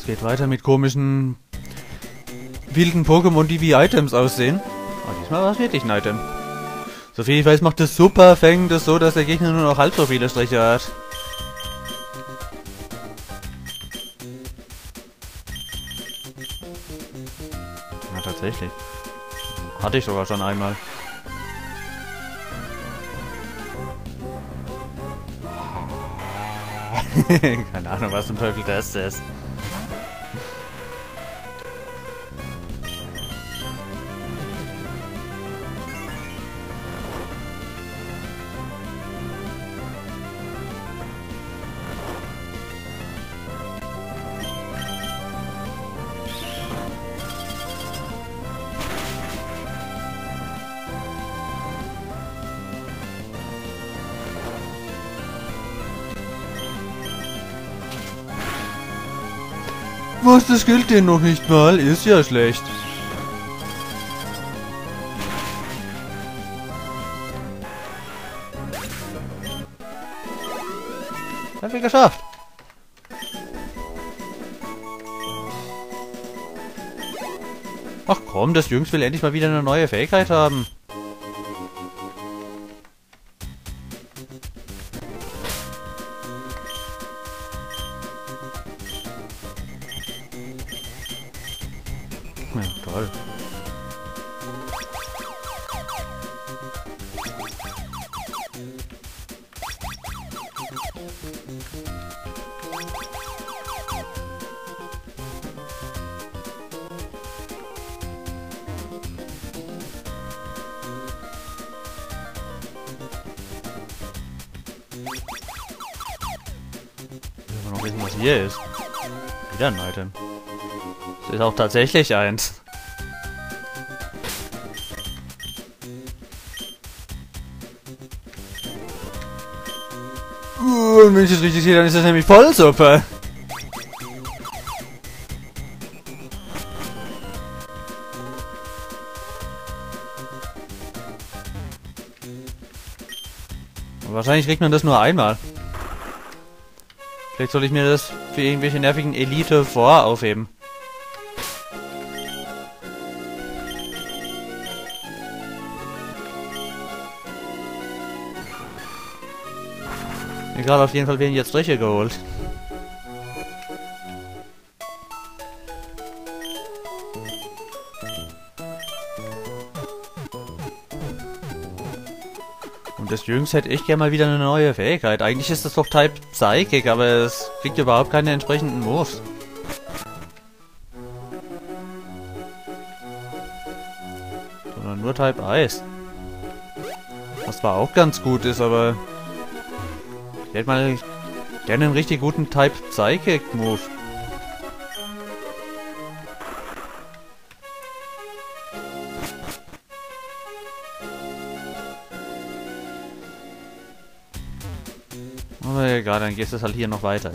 Es geht weiter mit komischen wilden Pokémon, die wie Items aussehen. Aber diesmal war es wirklich ein Item. Soviel ich weiß, macht das Super Fang das so, dass der Gegner nur noch halb so viele Striche hat. Ja, tatsächlich. Hatte ich sogar schon einmal. Keine Ahnung, was zum Teufel das ist. Was, das gilt denn noch nicht mal? Ist ja schlecht. Haben wir geschafft. Ach komm, das Jungs will endlich mal wieder eine neue Fähigkeit haben. Ja, toll. Ich will noch wissen, was hier ist. Wieder ein Item. Das ist auch tatsächlich eins. Und wenn ich das richtig sehe, dann ist das nämlich Vollsuppe. Und wahrscheinlich kriegt man das nur einmal. Vielleicht soll ich mir das für irgendwelche nervigen Elite voraufheben. Mir gerade auf jeden Fall werden jetzt Striche geholt. Und das Jüngst hätte ich gerne mal wieder eine neue Fähigkeit. Eigentlich ist das doch Type Psychic, aber es kriegt überhaupt keine entsprechenden Moves. Sondern nur Type Eis. Was zwar auch ganz gut ist, aber ich hätte mal gerne einen richtig guten Type Psychic Move. Aber egal, dann geht es halt hier noch weiter.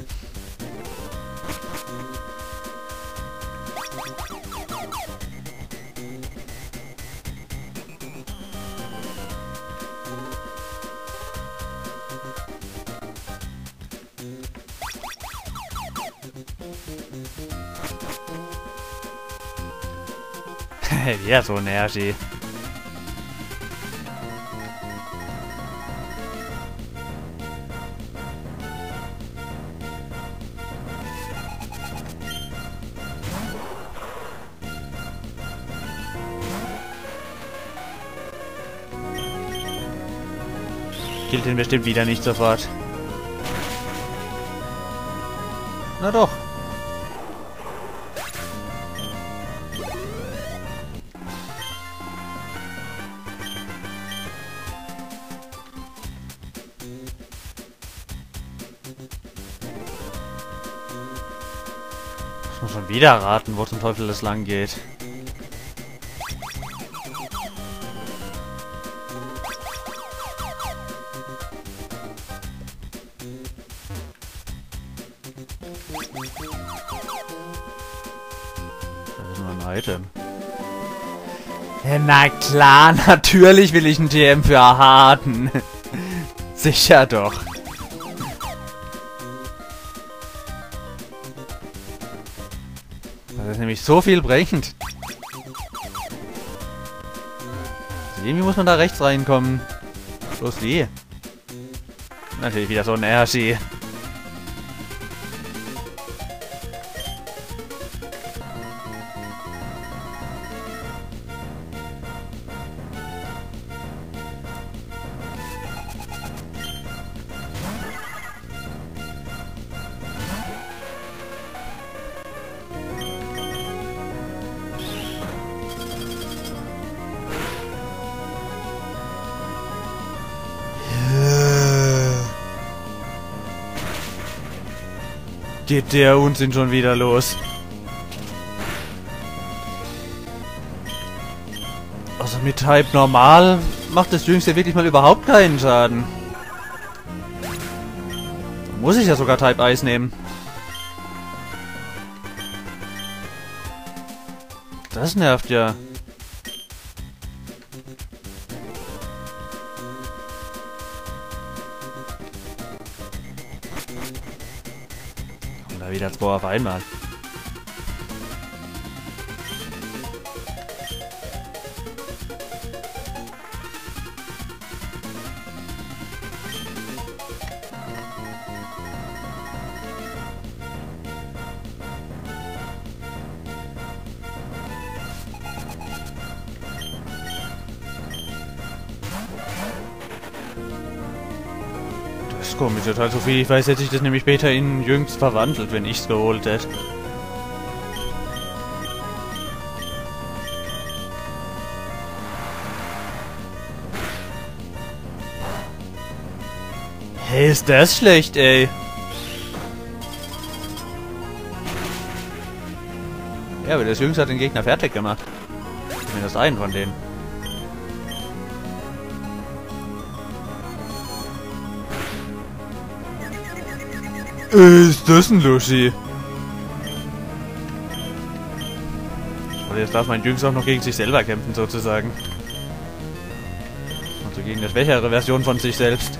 Ja, so nervig. Killt ihn bestimmt wieder nicht sofort. Na doch. Ich muss schon wieder raten, wo zum Teufel das lang geht. Das ist nur ein Item. Ja, na klar, natürlich will ich ein TM für Harten. Sicher doch. Das ist nämlich so viel bringt. Also irgendwie muss man da rechts reinkommen. Bloß wie? Natürlich wieder so ein Herrschi. Geht der Unsinn schon wieder los? Also mit Type normal macht das Jüngste wirklich mal überhaupt keinen Schaden. Da muss ich ja sogar Type Eis nehmen. Das nervt ja. Und da wieder 2 auf einmal. Das ist komisch, total so viel. Ich weiß, hätte ich das nämlich später in Jüngst verwandelt, wenn ich's geholt hätte. Hey, ist das schlecht, ey. Ja, aber das Jüngste hat den Gegner fertig gemacht. Zumindest einen von denen. Ist das ein Lushi? Oder jetzt darf mein Jüngster auch noch gegen sich selber kämpfen, sozusagen. Also gegen eine schwächere Version von sich selbst.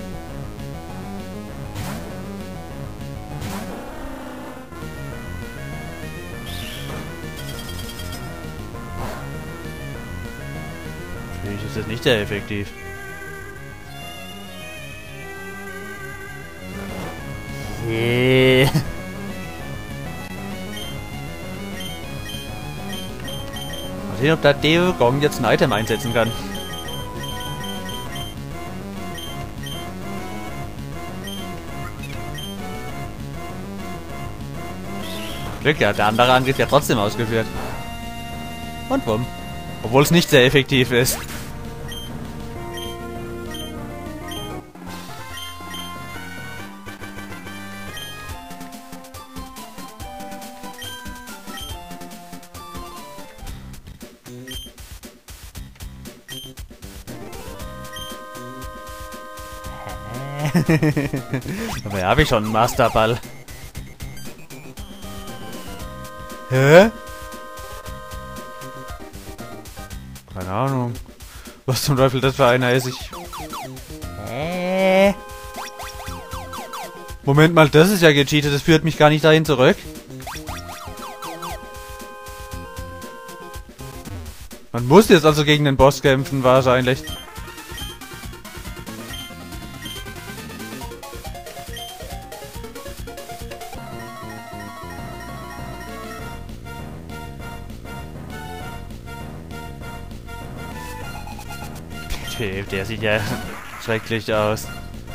Natürlich ist das nicht sehr effektiv. Mal sehen, ob der Deo-Gong jetzt ein Item einsetzen kann. Glück gehabt, der andere Angriff ja trotzdem ausgeführt. Und bumm. Obwohl es nicht sehr effektiv ist. Aber ja, habe ich schon einen Masterball. Hä? Keine Ahnung. Was zum Teufel das für einer ist, Moment mal, das ist ja gecheatet, das führt mich gar nicht dahin zurück. Man muss jetzt also gegen den Boss kämpfen, wahrscheinlich. Der sieht ja schrecklich aus.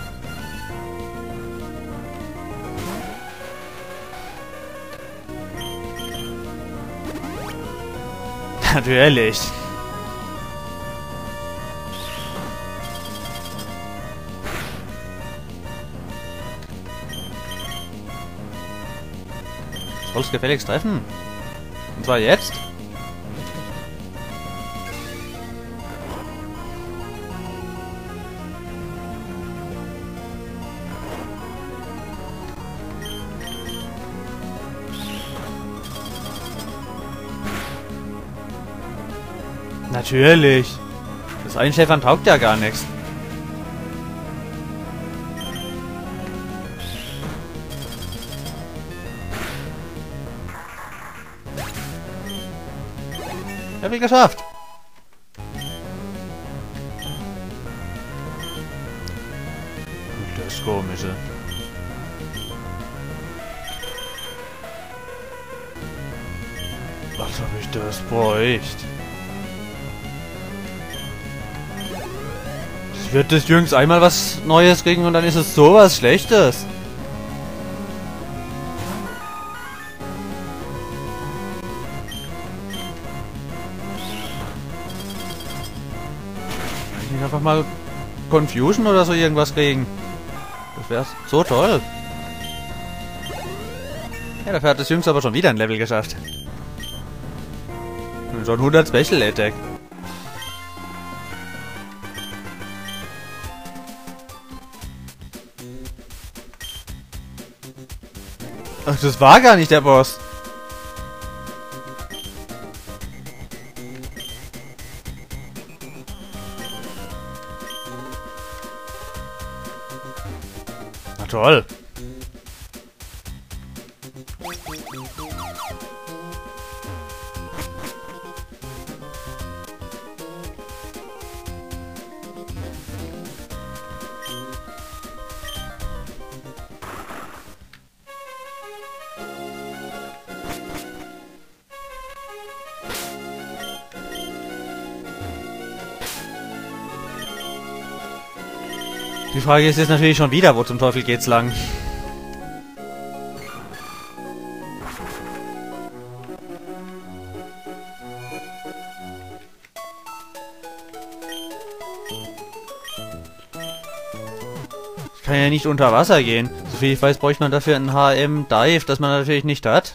Natürlich. Soll's gefälligst treffen. Und zwar jetzt. Natürlich. Das Einschläfern taugt ja gar nichts. Level geschafft. Das Komische. Was habe ich das bräucht? Es wird des Jüngs einmal was Neues kriegen und dann ist es sowas Schlechtes. Kann ich nicht einfach mal Confusion oder so irgendwas kriegen? Das wäre so toll. Ja, dafür hat das Jüngs aber schon wieder ein Level geschafft. Und schon 100 Special Attack. Ach, das war gar nicht der Boss. Na toll. Die Frage ist jetzt natürlich schon wieder, wo zum Teufel geht's lang? Ich kann ja nicht unter Wasser gehen. Soviel ich weiß, bräuchte man dafür einen HM-Dive, das man natürlich nicht hat.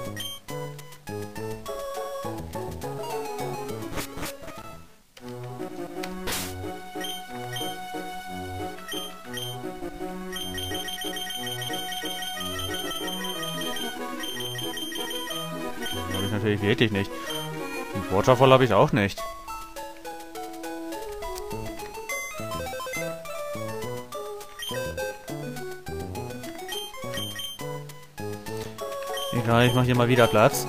Habe ich natürlich wirklich nicht. Und Waterfall habe ich auch nicht. Egal, ich mache hier mal wieder Platz.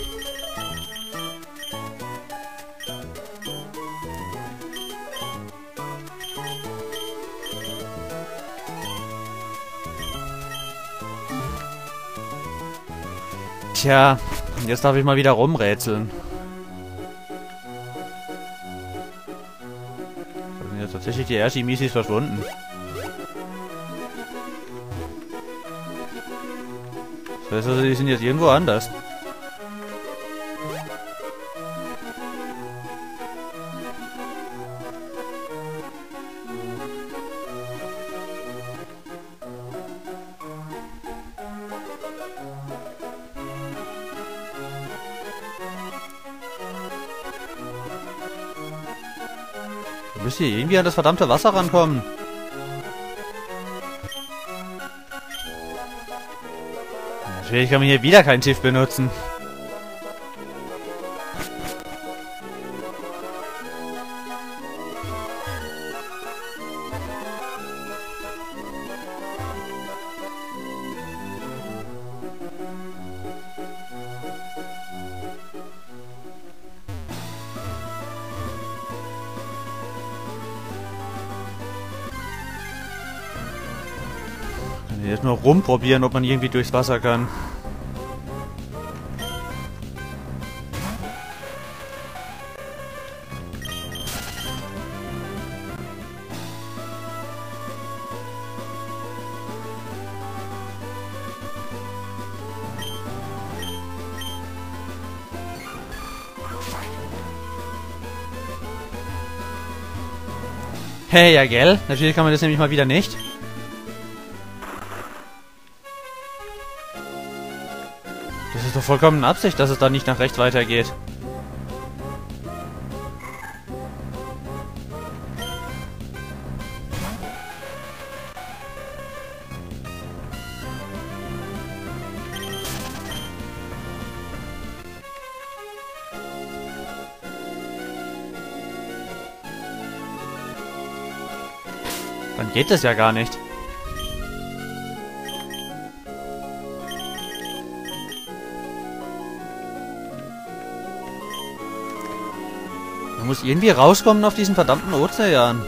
Tja, jetzt darf ich mal wieder rumrätseln. Da sind jetzt tatsächlich die Archimisis verschwunden. Das heißt also, die sind jetzt irgendwo anders. Du musst hier irgendwie an das verdammte Wasser rankommen. Natürlich kann man hier wieder kein Schiff benutzen. Jetzt nur rumprobieren, ob man irgendwie durchs Wasser kann. Hey, ja gell? Natürlich kann man das nämlich mal wieder nicht. Das ist doch vollkommen Absicht, dass es da nicht nach rechts weitergeht. Dann geht es ja gar nicht. Man muss irgendwie rauskommen auf diesen verdammten Ozean.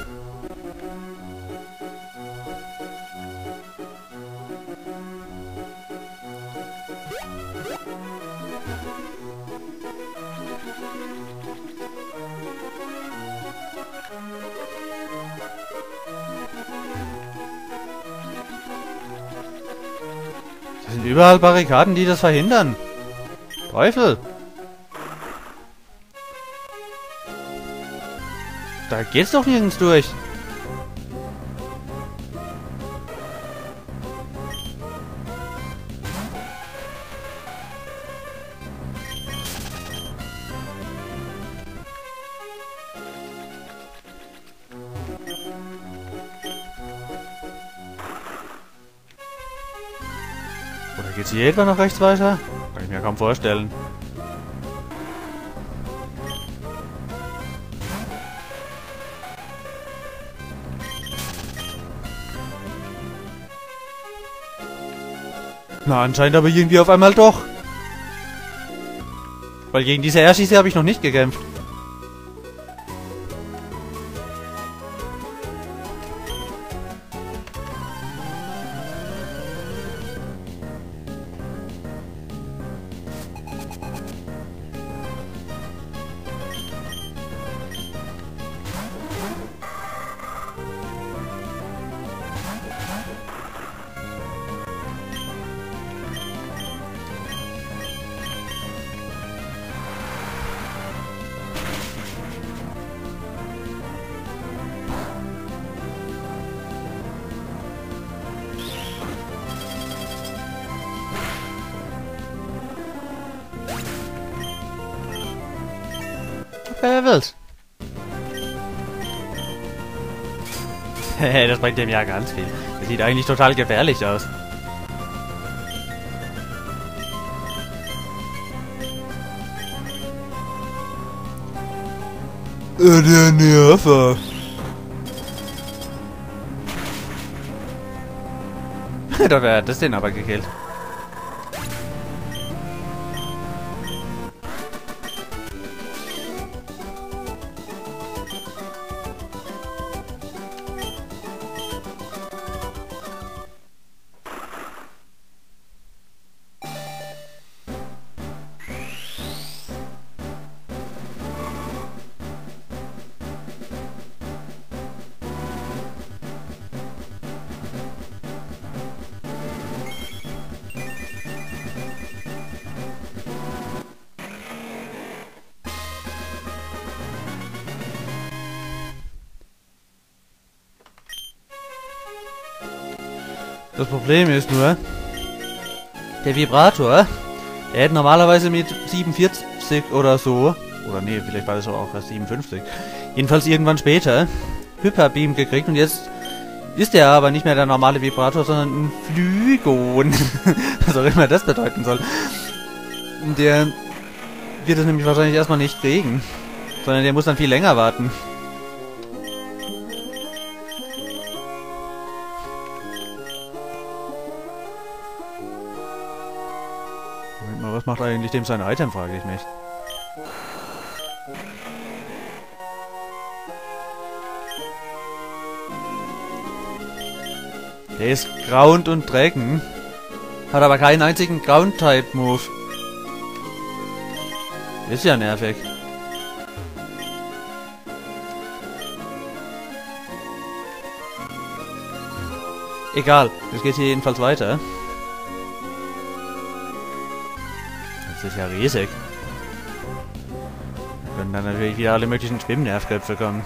Da sind überall Barrikaden, die das verhindern. Teufel! Da geht's doch nirgends durch. Oder geht's hier etwa nach rechts weiter? Kann ich mir kaum vorstellen. Na, anscheinend aber irgendwie auf einmal doch. Weil gegen diese Hershis habe ich noch nicht gekämpft. Wer will's? Das bringt dem ja ganz viel. Das sieht eigentlich total gefährlich aus. Der Nerver. Dafür hat das den aber gekillt. Das Problem ist nur, der Vibrator, der hätte normalerweise mit 47 oder so, oder nee, vielleicht war das auch erst 57, jedenfalls irgendwann später, Hyperbeam gekriegt und jetzt ist der aber nicht mehr der normale Vibrator, sondern ein Flygon. Was auch immer das bedeuten soll. Der wird es nämlich wahrscheinlich erstmal nicht kriegen, sondern der muss dann viel länger warten. Moment mal, was macht eigentlich dem sein Item, frage ich mich. Der ist Ground und Dragon, hat aber keinen einzigen Ground-Type-Move. Ist ja nervig. Egal, jetzt geht hier jedenfalls weiter. Das ist ja riesig. Da können dann natürlich wieder alle möglichen Schwimmnervköpfe kommen.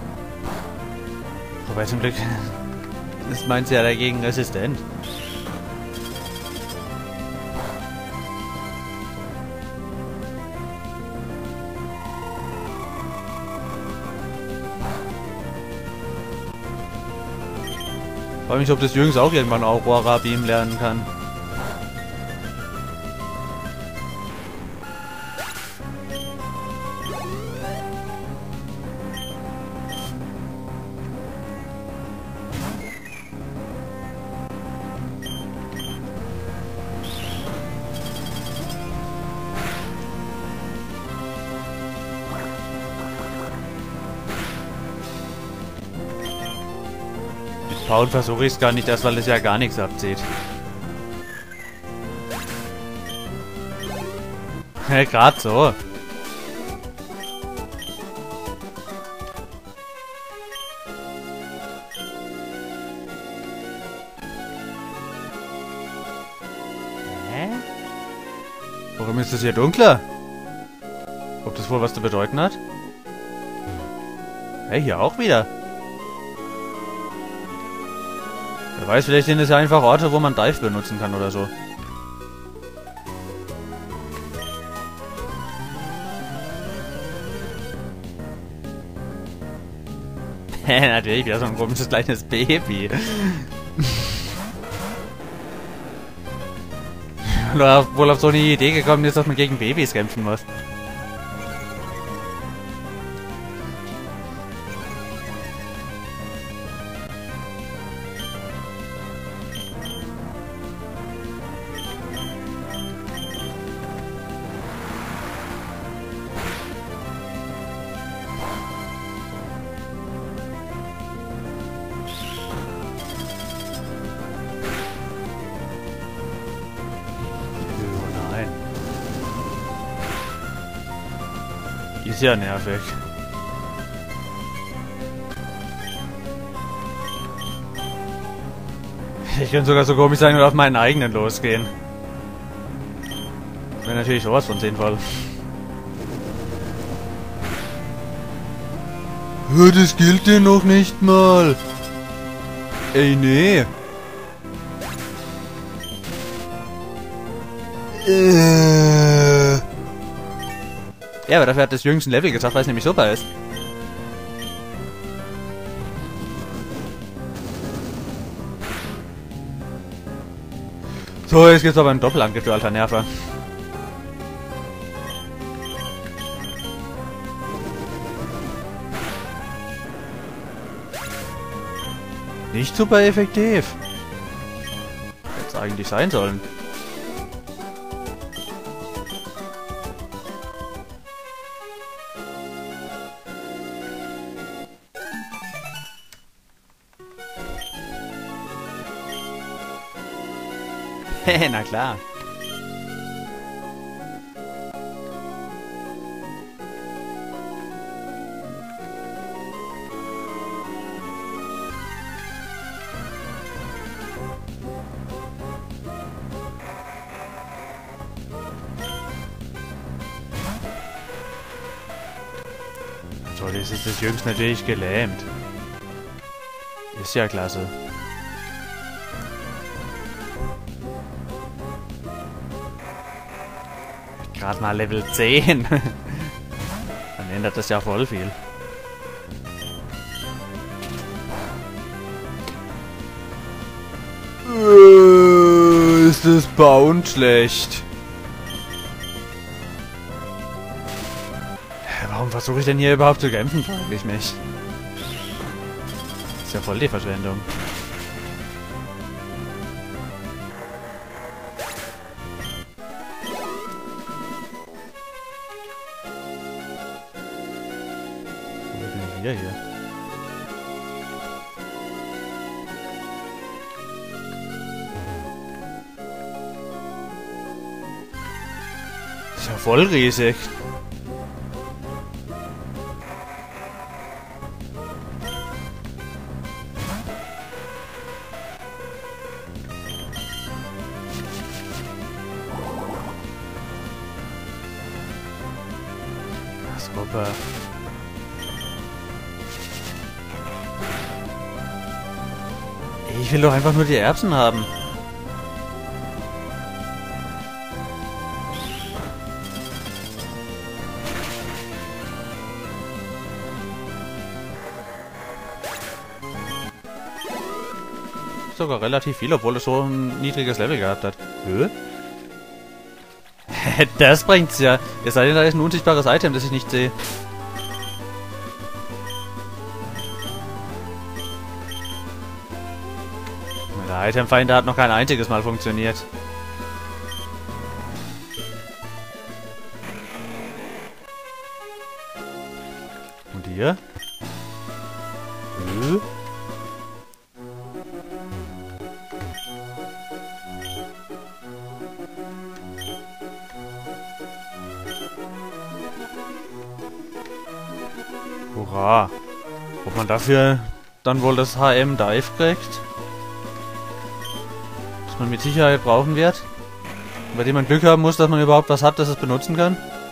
Wobei zum Glück ist meins ja dagegen resistent. Frage mich, ob das Jüngs auch irgendwann Aurora Beam lernen kann. Paul versuche ich es gar nicht erst, weil es ja gar nichts abzieht. Ja, gerade so. Hä? Warum ist das hier dunkler? Ob das wohl was zu bedeuten hat? Hey, hier auch wieder. Wer weiß, vielleicht sind es ja einfach Orte, wo man Dive benutzen kann oder so. Natürlich, wieder so ein komisches kleines Baby. Oder wohl auf so eine Idee gekommen ist, dass man gegen Babys kämpfen muss. Ist ja nervig. Ich könnte sogar so komisch sein und auf meinen eigenen losgehen. Das wäre natürlich sowas von sinnvoll. Das gilt dir noch nicht mal. Ey, nee. Ja, aber dafür hat das jüngsten Level gesagt, weil es nämlich super ist. So, jetzt geht's aber ein Doppelangriff, du alter Nerver. Nicht super effektiv. Hätte es eigentlich sein sollen. Na klar. So, das ist das Jüngste natürlich gelähmt. Ist ja klasse. Gerade mal Level 10. Dann ändert das ja voll viel. Ist das Bauen schlecht? Warum versuche ich denn hier überhaupt zu kämpfen, frage ich mich. Ist ja voll die Verschwendung. Hier. Ist ja voll riesig. Super. Ich will doch einfach nur die Erbsen haben. sogar relativ viel, obwohl es so ein niedriges Level gehabt hat. Hä? Das bringt's ja. Es sei denn, da ist ein unsichtbares Item, das ich nicht sehe. Der Itemfinder hat noch kein einziges Mal funktioniert. Und hier? Hurra. Ob man dafür dann wohl das HM Dive kriegt? Das man mit Sicherheit brauchen wird. Bei dem man Glück haben muss, dass man überhaupt was hat, das es benutzen kann.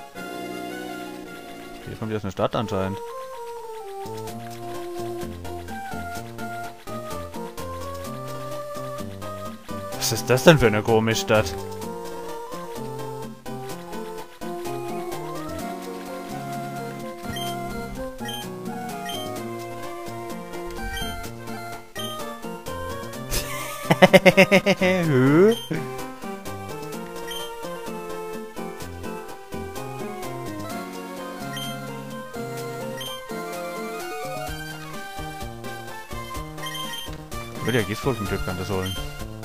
Hier kommt jetzt eine Stadt anscheinend. Was ist das denn für eine komische Stadt? Ich würde ja Giftwolkentyp kann das holen.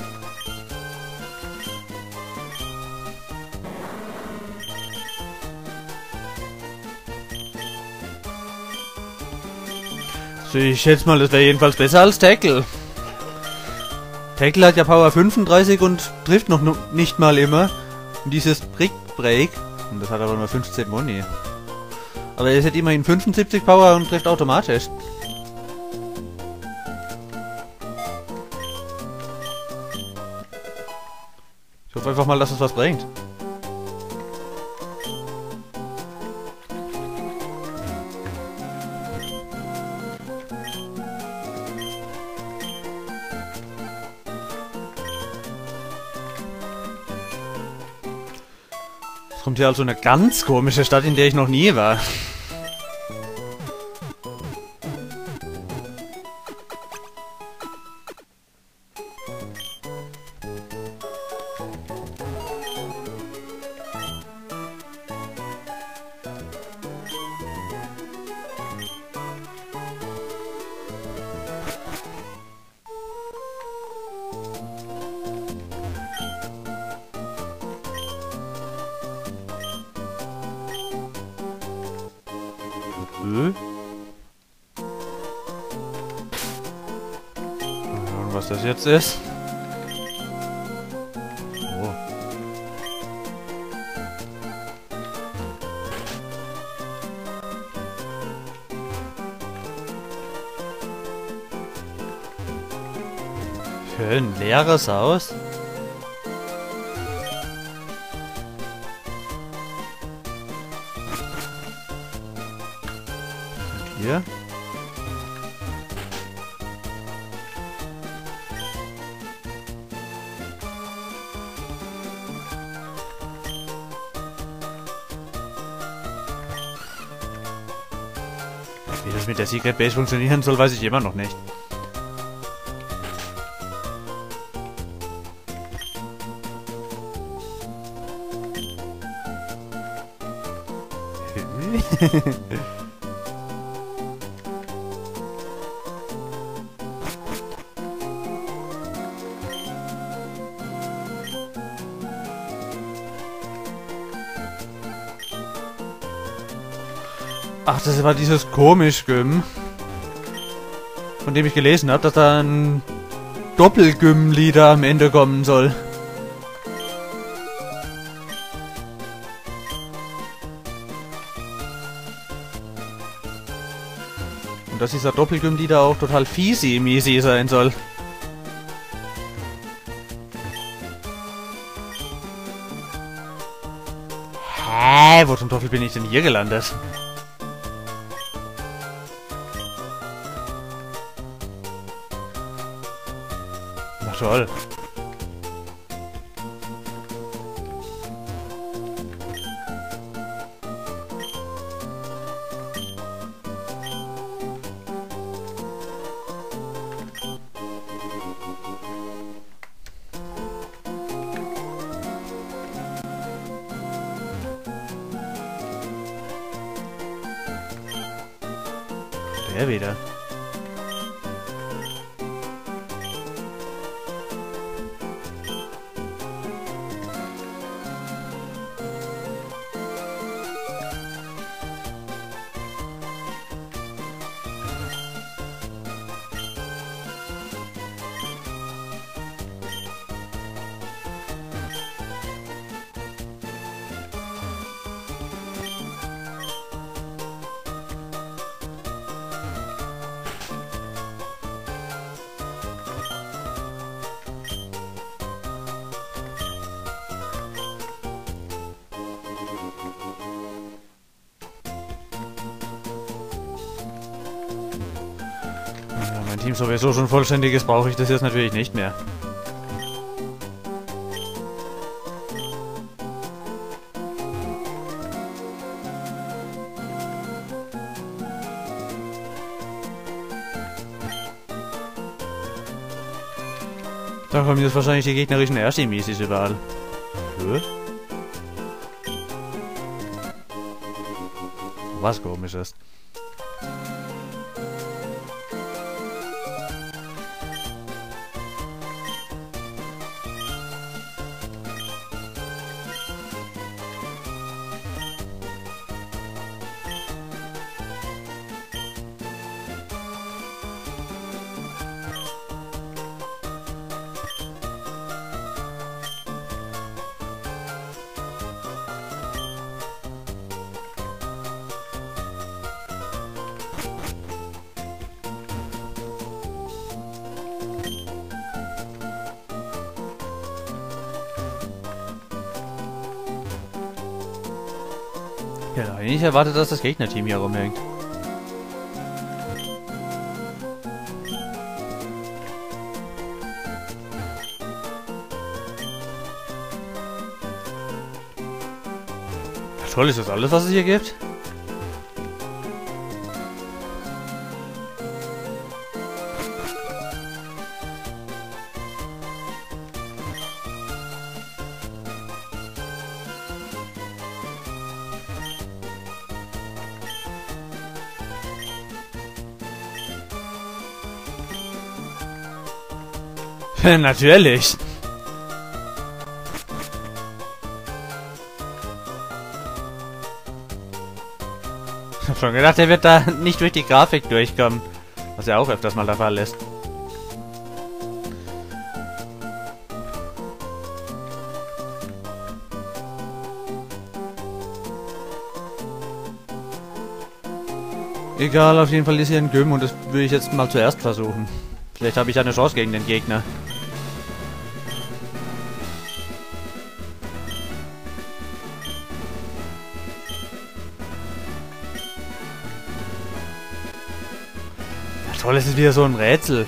So, ich schätze mal, das wäre jedenfalls besser als Tackle. Tackle hat ja Power 35 und trifft noch nicht mal immer. Und dieses Brick Break, und das hat aber nur 15 Moni. Aber es hat immerhin 75 Power und trifft automatisch. Ich hoffe einfach mal, dass es was bringt. Es kommt hier also eine ganz komische Stadt, in der ich noch nie war. Und was das jetzt ist? Oh. Für ein leeres Haus? Hier? Wie das mit der Secret Base funktionieren soll, weiß ich immer noch nicht. Ach, das war dieses Komisch-Gym, von dem ich gelesen habe, dass da ein Doppelgym-Leader am Ende kommen soll. Und dass dieser Doppelgym-Leader auch total fiesi-miesi sein soll. Hä? Wo zum Teufel bin ich denn hier gelandet? Na toll. Der wieder. Mein Team sowieso schon vollständig ist, brauche ich das jetzt natürlich nicht mehr. Da kommen jetzt wahrscheinlich die gegnerischen Archimedes überall. Was komisch ist. Ja, eigentlich erwartet, dass das Gegnerteam hier rumhängt. Toll, ist das alles, was es hier gibt? Natürlich. Ich hab schon gedacht, er wird da nicht durch die Grafik durchkommen. Was ja auch öfters mal der Fall ist. Egal, auf jeden Fall ist hier ein Gym und das will ich jetzt mal zuerst versuchen. Vielleicht habe ich eine Chance gegen den Gegner. Ja, toll, es ist wieder so ein Rätsel.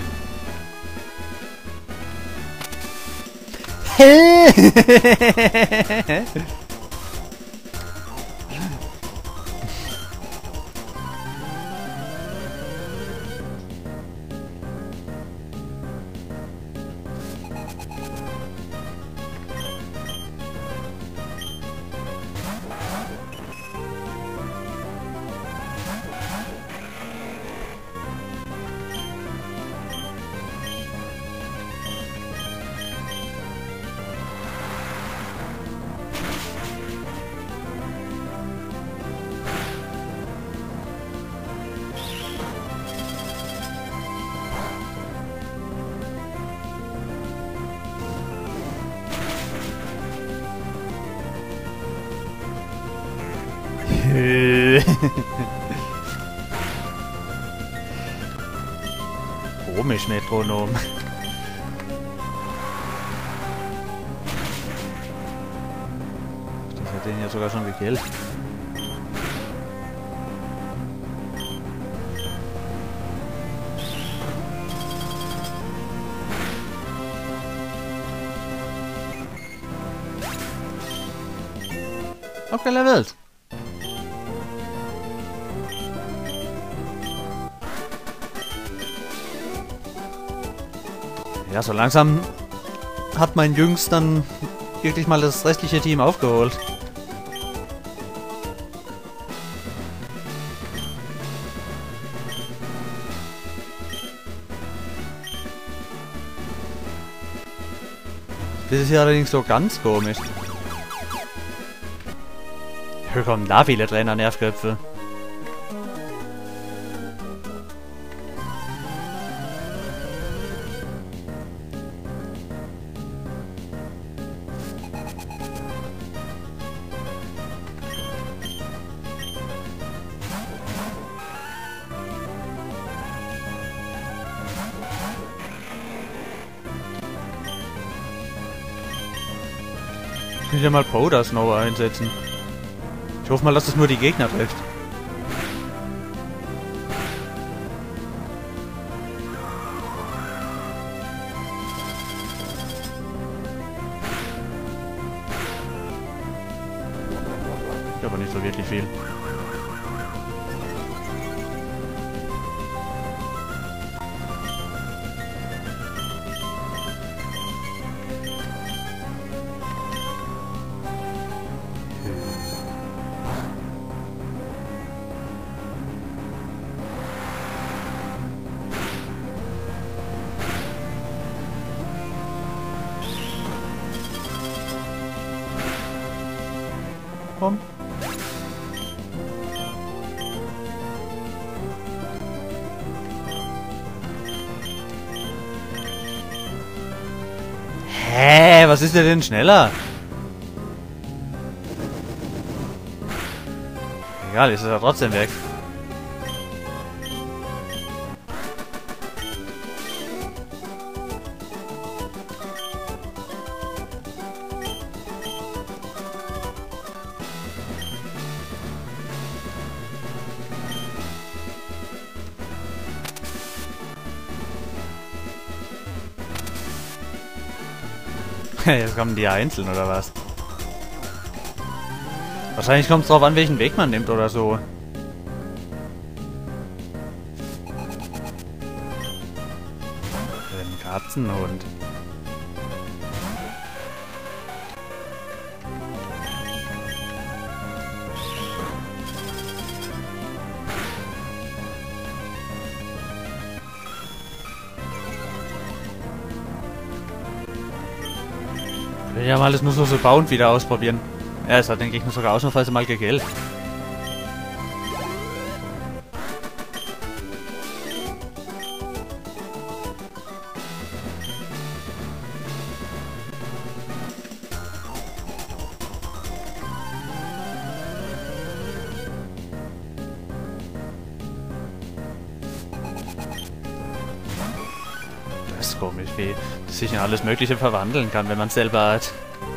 Komisch, Metronom. Das hat den ja sogar schon gekillt. Abgelevelt. Ja, so langsam hat mein Jüngst dann wirklich mal das restliche Team aufgeholt. Das ist hier allerdings so ganz komisch. Hier kommen da viele Trainer-Nervköpfe. Ich könnte ja mal Powder Snow einsetzen. Ich hoffe mal, dass es nur die Gegner trifft. Aber nicht so wirklich viel. Komm. Hä? Was ist der denn schneller? Egal, ist er trotzdem weg. Jetzt kommen die einzeln, oder was? Wahrscheinlich kommt es drauf an, welchen Weg man nimmt oder so. Ein Katzenhund. Ich will ja mal alles nur so bauen wieder ausprobieren. Ja, es hat den Gegner sogar ausnahmsweise mal gegillt. Das ist komisch, wie sich in alles Mögliche verwandeln kann, wenn man es selber hat.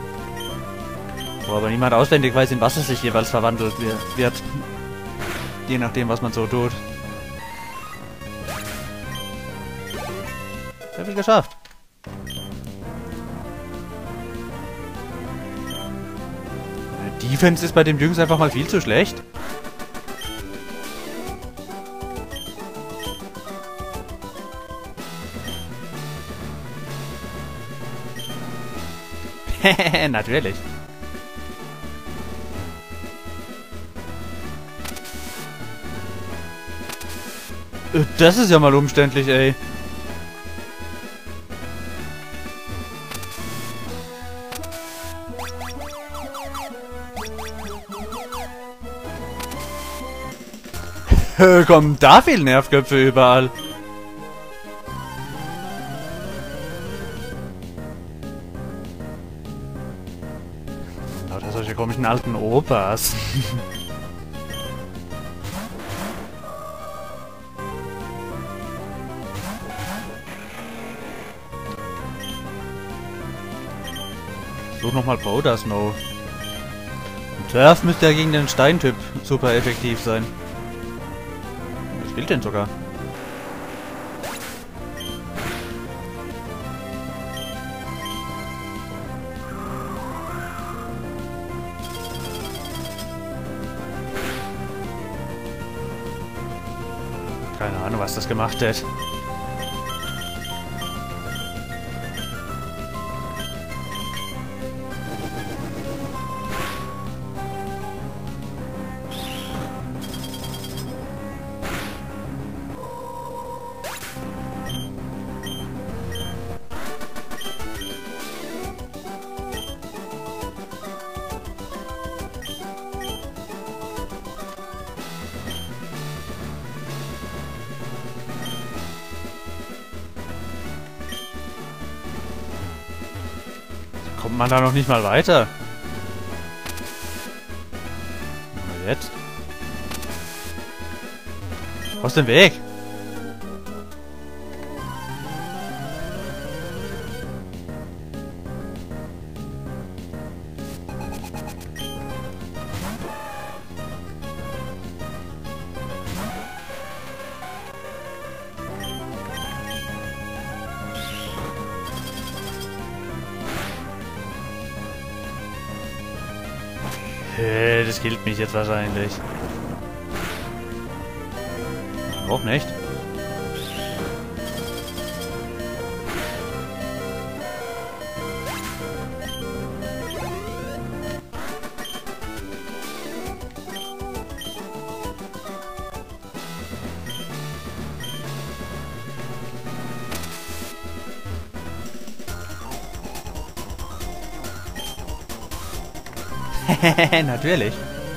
Wo aber niemand auswendig weiß, in was es sich jeweils verwandelt wird. Je nachdem, was man so tut. Hab ich geschafft. Die Defense ist bei dem Jungs einfach mal viel zu schlecht. Natürlich. Das ist ja mal umständlich, ey. Kommen da viele Nervköpfe überall. Lauter solche komischen alten Opas. Such nochmal Powder Snow. Und Turf müsste ja gegen den Steintyp super effektiv sein. Was spielt denn sogar? Keine Ahnung, was das gemacht hat. Kommt man da noch nicht mal weiter? Na jetzt? Aus dem Weg! Das killt mich jetzt wahrscheinlich. Auch nicht. Natürlich.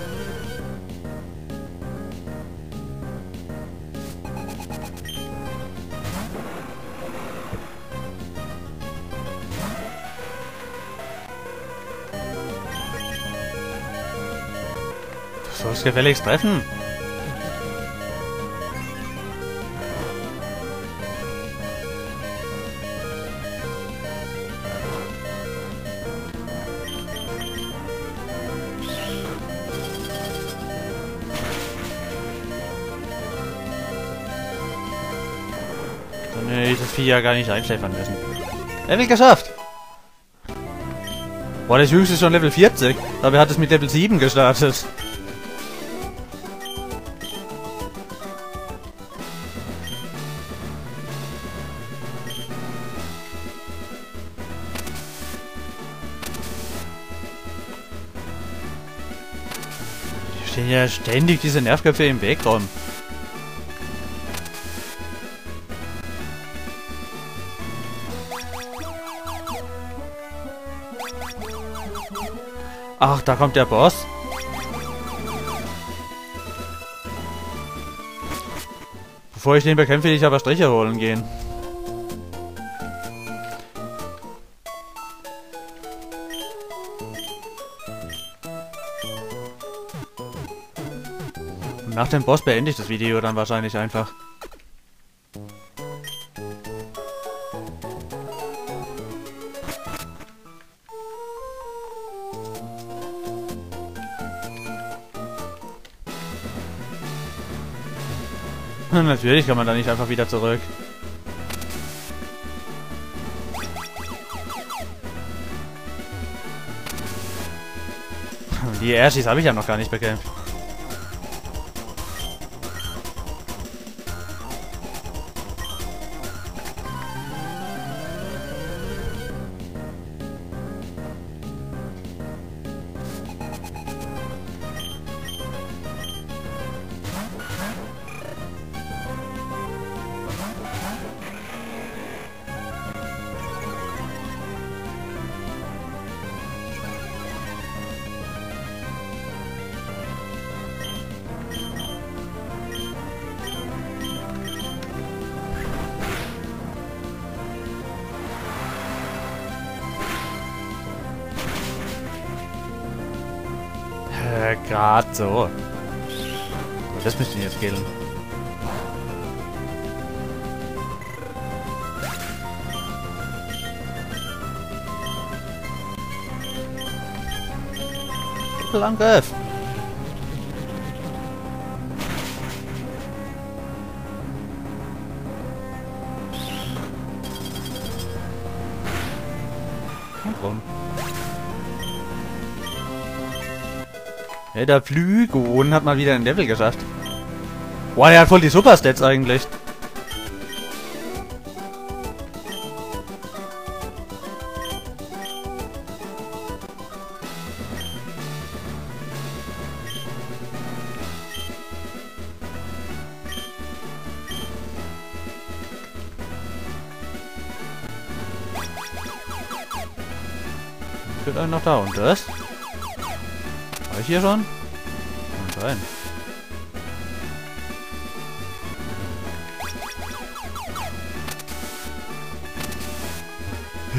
Du sollst gefälligst treffen. Nee, das Vieh ja gar nicht einschläfern müssen. Level geschafft! Boah, das Jüngste ist schon Level 40. Dabei hat es mit Level 7 gestartet. Hier stehen ja ständig diese Nervköpfe im Weg rum. Ach, da kommt der Boss. Bevor ich den bekämpfe, will ich aber Striche holen gehen. Und nach dem Boss beende ich das Video dann wahrscheinlich einfach. Natürlich kann man da nicht einfach wieder zurück. Die Airshis habe ich ja noch gar nicht bekämpft. Gerade so. Aber das müsste ihn jetzt killen. Doppelangriff. Und rum. Ja, der Flygon hat mal wieder ein Level geschafft. Boah, der hat voll die Superstats eigentlich. Führt einen noch da und das? War ich hier schon? Und rein.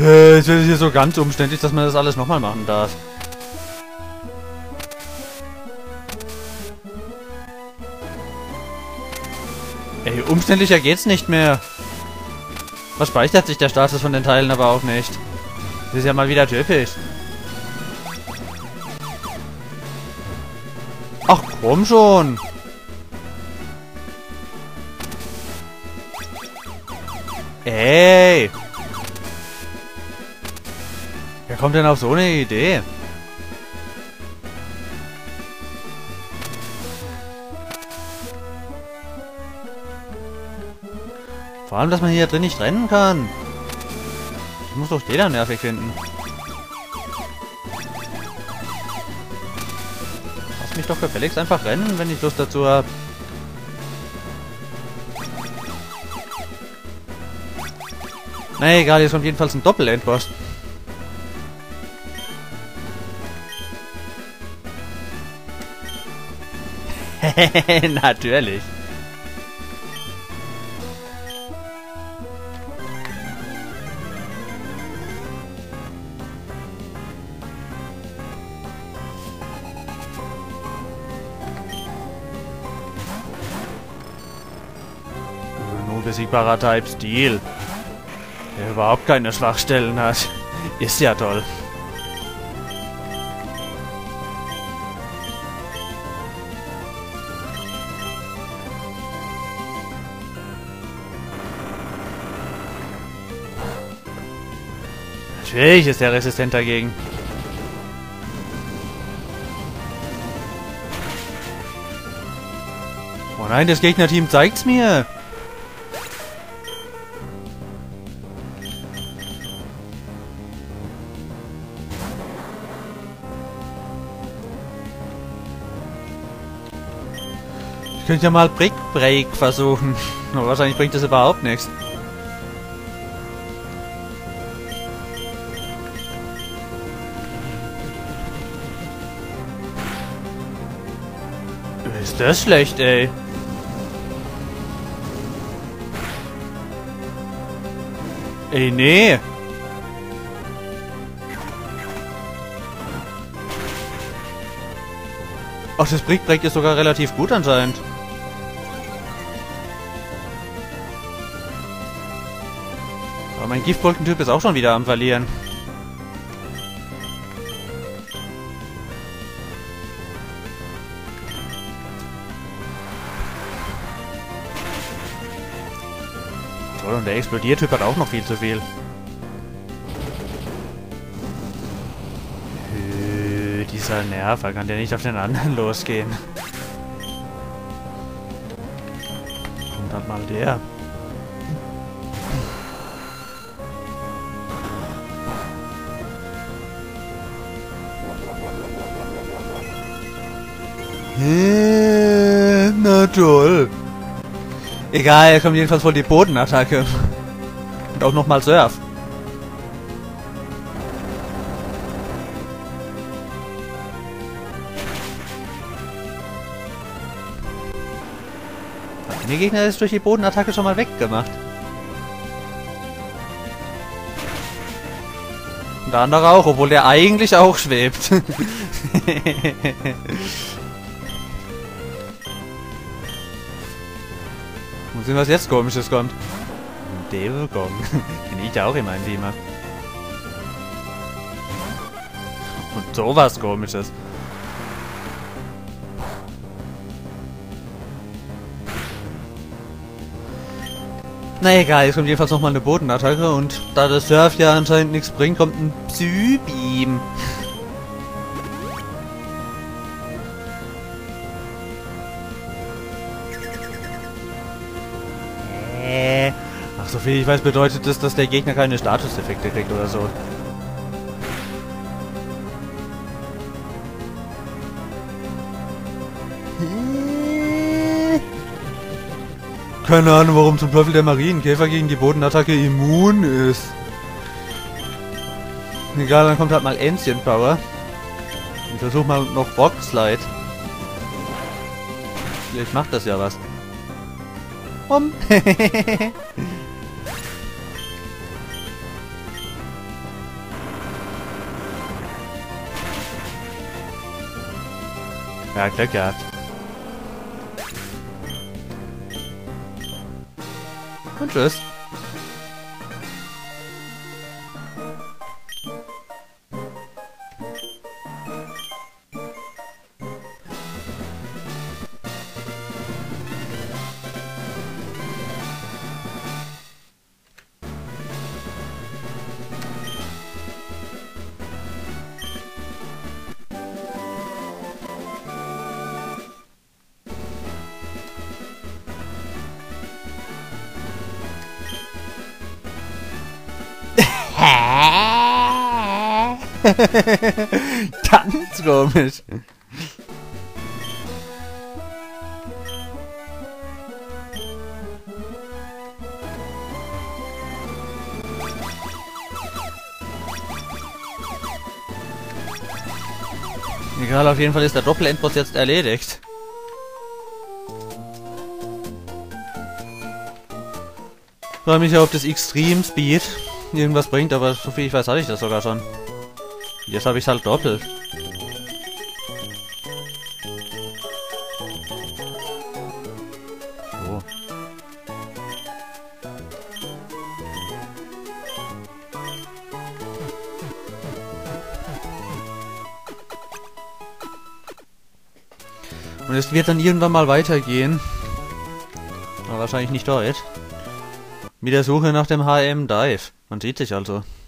Es wird hier so ganz umständlich, dass man das alles nochmal machen darf. Ey, umständlicher geht's nicht mehr. Verspeichert sich der Status von den Teilen aber auch nicht. Das ist ja mal wieder typisch. Ach, komm schon. Ey. Wer kommt denn auf so eine Idee? Vor allem, dass man hier drin nicht rennen kann. Das muss doch jeder nervig finden. Lass mich doch gefälligst einfach rennen, wenn ich Lust dazu habe. Na egal, jetzt kommt jedenfalls ein Doppel-Endboss. Natürlich. Ein unbesiegbarer Type Steel, der überhaupt keine Schwachstellen hat. Ist ja toll. Natürlich ist er resistent dagegen. Oh nein, das Gegnerteam zeigt's mir. Ich könnte ja mal Brick Break versuchen. Aber wahrscheinlich bringt das überhaupt nichts. Ist das schlecht, ey. Ey, nee. Ach, das Brick Break ist sogar relativ gut anscheinend. Aber mein Giftbolkentyp ist auch schon wieder am Verlieren. Toll, und der Explodiertyp hat auch noch viel zu viel. Dieser Nerver, kann der nicht auf den anderen losgehen? Kommt dann mal der. Na toll. Egal, kommt jedenfalls voll die Bodenattacke. Und auch nochmal Surf. Der Gegner ist durch die Bodenattacke schon mal weggemacht. Und der andere auch, obwohl der eigentlich auch schwebt. Mal sehen, was jetzt Komisches kommt. Devil Gong. Den ich ja auch in meinem Team hab. Und sowas Komisches. Na egal, jetzt kommt jedenfalls nochmal eine Bodenattacke und da das Surf ja anscheinend nichts bringt, kommt ein Psybeam. Ach, soviel ich weiß, bedeutet das, dass der Gegner keine Statuseffekte kriegt oder so. Keine Ahnung, warum zum Teufel der Marienkäfer gegen die Bodenattacke immun ist. Egal, dann kommt halt mal Ancient Power. Ich versuche mal noch Boxslide. Vielleicht macht das ja was. Ja, Glück gehabt. Und tschüss. Ganz komisch. Egal, auf jeden Fall ist der Doppel-Endboss jetzt erledigt. Ich frage mich ja, ob das Extreme Speed irgendwas bringt, aber soviel ich weiß, hatte ich das sogar schon. Jetzt habe ich es halt doppelt. So. Und es wird dann irgendwann mal weitergehen. Aber wahrscheinlich nicht heute. Mit der Suche nach dem HM Dive. Man sieht sich also.